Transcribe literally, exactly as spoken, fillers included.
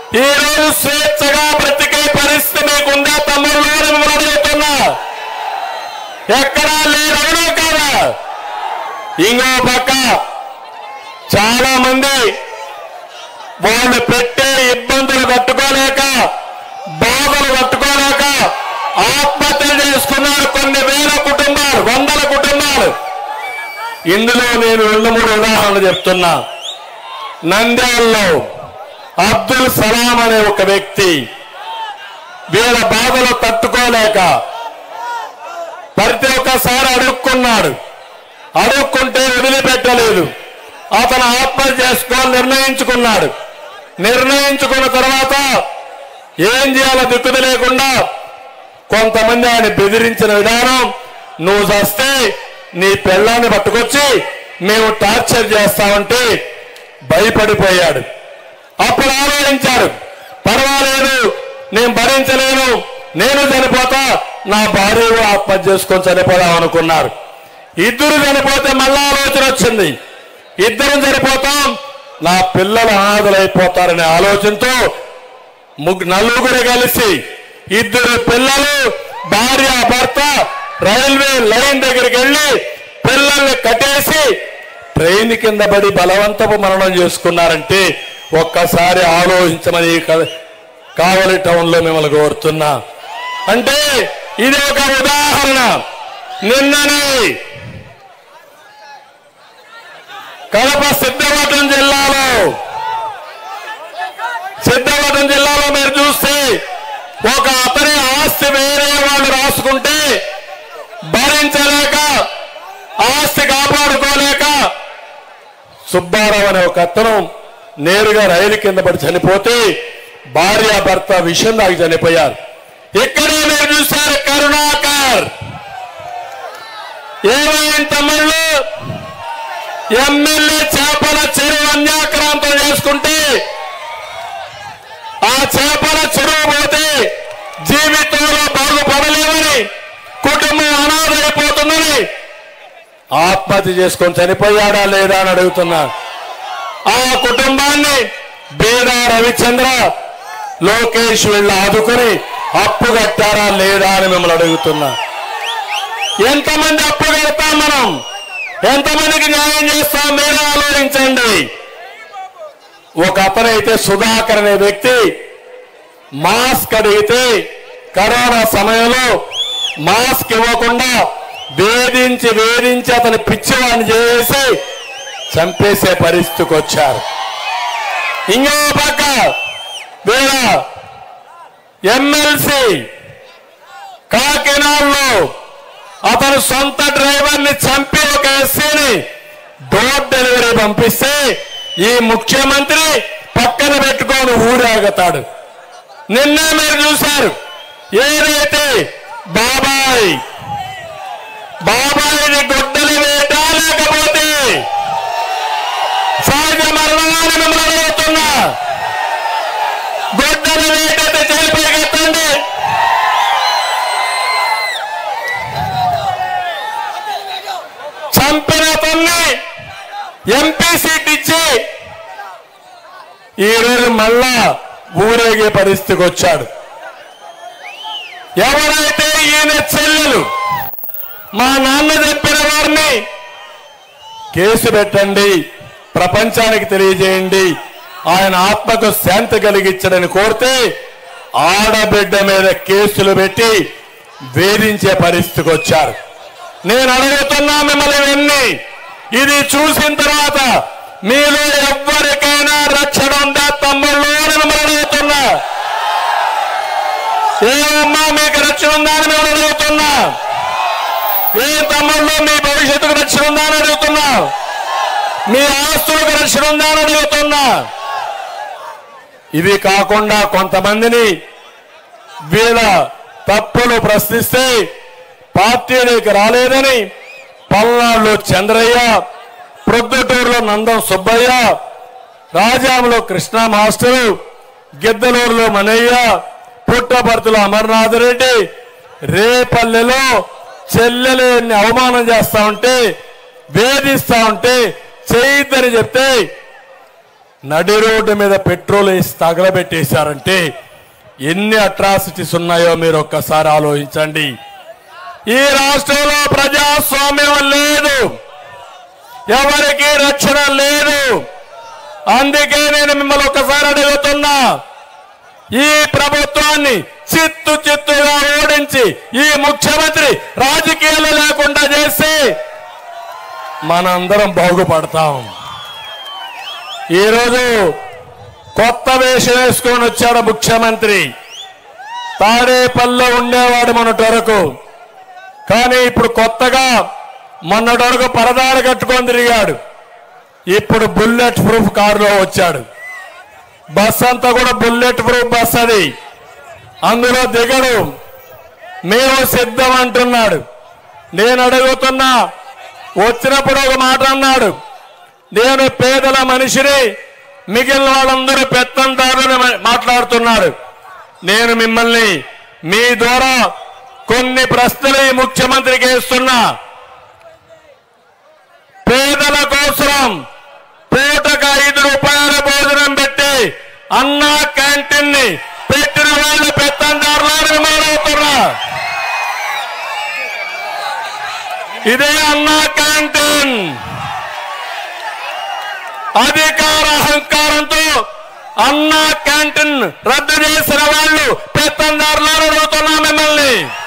ఈ రోజు స్వేచ్ఛగా బ్రతికే పరిస్థితి మీకుందా తమ్ముళ్ళు అని మిమ్మల్ని అడుగుతున్నా. ఎక్కడా లేరు కదా. ఇంకో పక్క చాలా మంది వాళ్ళు పెట్టే ఇబ్బందులు కట్టుకోలేక బాధలు కట్టుకోలేక ఆత్మహత్యలు చేసుకున్నారు కొన్ని వేల కుటుంబాలు, వందల కుటుంబాలు. ఇందులో నేను రెండు మూడు ఉదాహరణలు చెప్తున్నా. నంద్యాలలో అబ్దుల్ సలాం అనే ఒక వ్యక్తి వీళ్ళ బాధలు తట్టుకోలేక ప్రతి ఒక్కసారి అడుక్కున్నాడు. అడుక్కుంటే వదిలిపెట్టలేదు. అతను ఆత్మహత్య చేసుకోవాలని నిర్ణయించుకున్నాడు. నిర్ణయించుకున్న తర్వాత ఏం చేయాలో దిక్కుది లేకుండా కొంతమంది ఆయన బెదిరించిన విధానం, నువ్వు చస్తే నీ పిల్లాన్ని పట్టుకొచ్చి మేము టార్చర్ చేస్తామంటే భయపడిపోయాడు. అప్పుడు ఆలోచించాడు, పర్వాలేదు నేను భరించలేను, నేను చనిపోతా, నా భార్య ఆత్మహత్య చేసుకొని చనిపోదాం అనుకున్నారు. ఇద్దరు చనిపోతే మళ్ళా ఆలోచన వచ్చింది, ఇద్దరం చనిపోతాం, నా పిల్లలు అనాథలైపోతారనే ఆలోచనతో ముగ్గురు నలుగురు కలిసి ఇద్దరు పిల్లలు భార్య భర్త రైల్వే లైన్ దగ్గరికి వెళ్ళి పిల్లల్ని కట్టేసి ట్రైన్ కింద పడి బలవంతపు మరణం చేసుకున్నారంటే ఒక్కసారి ఆలోచించమని కావలి టౌన్ లో మిమ్మల్ని కోరుతున్నా. అంటే ఇది ఒక ఉదాహరణ. నిన్ననే కడప సిద్ధవటం జిల్లాలో సిద్ధవటం జిల్లాలో మీరు చూస్తే ఒక అతని ఆస్తి వేరే వాళ్ళు రాసుకుంటే భరించలేక ఆస్తి కాపాడుకోలేక సుబ్బారావు అనే ఒక అతను నేరుగా రైలు కింద పడి చనిపోతే భార్య భర్త విషయం దాగి చనిపోయారు. ఇక్కడే మీరు చూశారు కరుణాకర్ ఏమైనా తమిళ్లు ఎమ్మెల్యే చేపల చెరువు అన్యాక్రాంతం చేసుకుంటే ఆ చేపల చెరువు పోతే జీవితంలో బాగుపడలేమని కుటుంబం అనాథైపోతుందని ఆత్మహత్య చేసుకొని చనిపోయాడా లేదా అని అడుగుతున్నా. ఆ కుటుంబాన్ని బీదా రవిచంద్ర లోకేష్ వీళ్ళు ఆదుకొని అప్పు కట్టారా లేదా అని మిమ్మల్ని అడుగుతున్నా. ఎంతమంది అప్పు కడతాం మనం, ఎంతమందికి న్యాయం చేస్తాం మీరే ఆలోచించండి. ఒక అతనైతే సుధాకర్ అనే వ్యక్తి మాస్క్ అడిగితే కరోనా సమయంలో మాస్క్ ఇవ్వకుండా వేధించి వేధించి అతని పిచ్చివాడిని చేసి చంపేసే పరిస్థితికి వచ్చారు. ఇంకో పక్క వీళ్ళ ఎమ్మెల్సీ కాకినాడలో అతను సొంత డ్రైవర్ని చంపి ఒక ఎస్సీని డోర్ డెలివరీ పంపిస్తే ఈ ముఖ్యమంత్రి పక్కన పెట్టుకొని ఊరేగుతాడు. నిన్న మీరు చూశారు ఏదైతే బాబాయ్ బాబాయిని గొడ్డలి వేట లేకపోతే సహజ మరణాన్ని మిమ్మల్ని అడుగుతున్నా. గొడ్డలి వేటైతే చనిపోయిగెత్తండి. చంపిన అతన్ని ఎంపీ సీట్ ఇచ్చి ఈరోజు మళ్ళా ఊరేగే పరిస్థితికి వచ్చాడు. ఎవరైతే ఈయన చెల్లెలు మా నాన్న చెప్పిన వారిని కేసు పెట్టండి, ప్రపంచానికి తెలియజేయండి, ఆయన ఆత్మకు శాంతి కలిగించడని కోరితే ఆడబిడ్డ మీద కేసులు పెట్టి వేధించే పరిస్థితికి వచ్చారు. నేను అడుగుతున్నా మిమ్మల్ని ఇవన్నీ ఇది చూసిన తర్వాత మీలో ఎవ్వరికైనా రక్షణ ఉందా తమ్ముళ్ళు అని మిమ్మల్ని అడుగుతున్నా. ఏమమ్మా మీకు రక్షణ ఉందా అని మిమ్మల్ని అడుగుతున్నా. ఏ తమ్ముళ్ళు మీ భవిష్యత్తుకు రక్షణ ఉందా అని అడుగుతున్నా. మీ ఆస్తులకు రక్షణ ఉందా అని అడుగుతున్నా. ఇవి కాకుండా కొంతమందిని వీళ్ళ తప్పులు ప్రశ్నిస్తే పార్టీలోకి రాలేదని పల్నాడులో చంద్రయ్య, ప్రొద్దుటూరులో నందం సుబ్బయ్య, రాజాంలో కృష్ణ మాస్టరు, గిద్దలూరులో మనయ్య, పుట్టపర్తిలో అమర్నాథ్ రెడ్డి, రేపల్లెలో చెల్లెలని అవమానం చేస్తా ఉంటే వేధిస్తా ఉంటే చేయొద్దని చెప్తే నడి రోడ్డు మీద పెట్రోల్ వేసి తగలబెట్టేశారంటే ఎన్ని అట్రాసిటీస్ ఉన్నాయో మీరు ఒక్కసారి ఆలోచించండి. ఈ రాష్ట్రంలో ప్రజాస్వామ్యం లేదు, ఎవరికి రక్షణ లేదు. అందుకే నేను మిమ్మల్ని ఒక్కసారి అడుగుతున్నా, ఈ ప్రభుత్వాన్ని చిత్తు చిత్తుగా ఓడించి ఈ ముఖ్యమంత్రి రాజకీయాలు లేకుండా చేసి మనందరం బాగుపడతాం. ఈరోజు కొత్త వేషం వేసుకొని వచ్చాడు ముఖ్యమంత్రి. తాడేపల్లిలో ఉండేవాడు మొన్నటి వరకు, కానీ ఇప్పుడు కొత్తగా మొన్నటి వరకు పరదాలు కట్టుకొని తిరిగాడు. ఇప్పుడు బుల్లెట్ ప్రూఫ్ కారులో వచ్చాడు. బస్ అంతా కూడా బుల్లెట్ ప్రూఫ్ బస్, అది అందులో దిగడు. మేము సిద్ధం అంటున్నాడు. నేను అడుగుతున్నా, వచ్చినప్పుడు ఒక మాట అన్నాడు, నేను పేదల మనిషిని, మిగిలిన వాళ్ళందరూ పెత్తందారుని మాట్లాడుతున్నాడు. నేను మిమ్మల్ని మీ ద్వారా కొన్ని ప్రశ్నలు ఈ ముఖ్యమంత్రికి ఇస్తున్నా. పేదల కోసం పూటకు ఐదు రూపాయల భోజనం పెట్టి అన్నా క్యాంటీన్ ని పెట్టిన వాళ్ళు పెత్తందారులను మాట్లాడుతున్నా. ఇదే అన్నా క్యాంటీన్. అధికార అహంకారంతో అన్నా క్యాంటీన్ రద్దు చేసిన వాళ్ళు పెత్తందారులను అడుగుతున్నా మిమ్మల్ని.